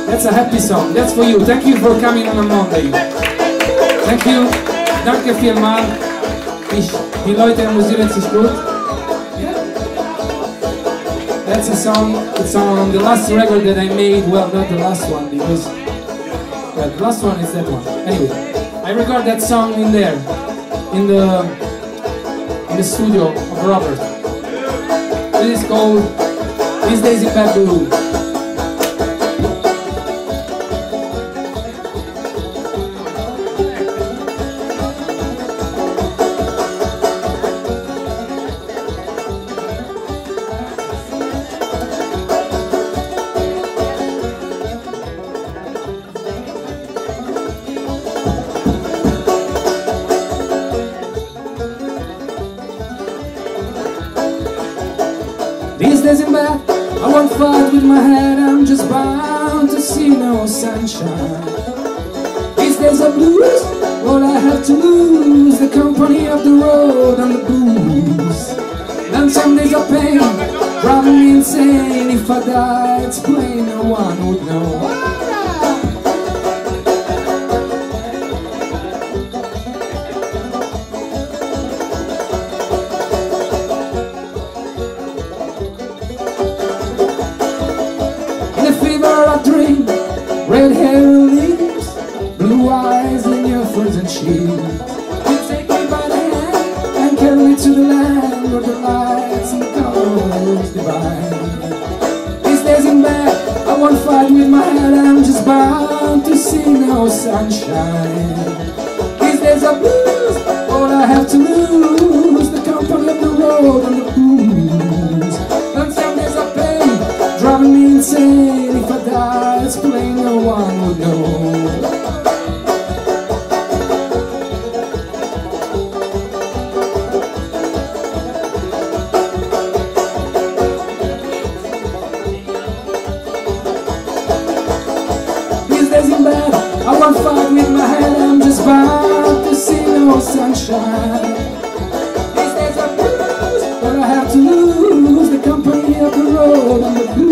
That's a happy song. That's for you. Thank you for coming on a Monday. Thank you. Danke vielmals. Die Leute amüsieren sich gut. That's a song. It's on the last record that I made. Well, not the last one because the last one is that one. Anyway, I recorded that song in there, in the studio of Robert. It is called These Days in Babu. These days in bed, I won't fight with my head, I'm just bound to see no sunshine. These days are blues, all I have to lose, the company of the road and the booze. Then some days of pain, driving me insane, if I die it's plain, no one would know. Dream, red hair leaves, blue eyes in your frozen cheeks. You take me by the hand and carry me to the land where the lights and the colors divine. These days in bed, I won't fight with my head, I'm just bound to see no sunshine. These days are blues, all I have to lose, the company of the road and the booze. And some days are pain, driving me insane. If I die, it's plain, no one would know. These days in bed, I won't fight with my head, I'm just bound to see no sunshine. These days are blues, but I have to lose, the company of the road and the blues.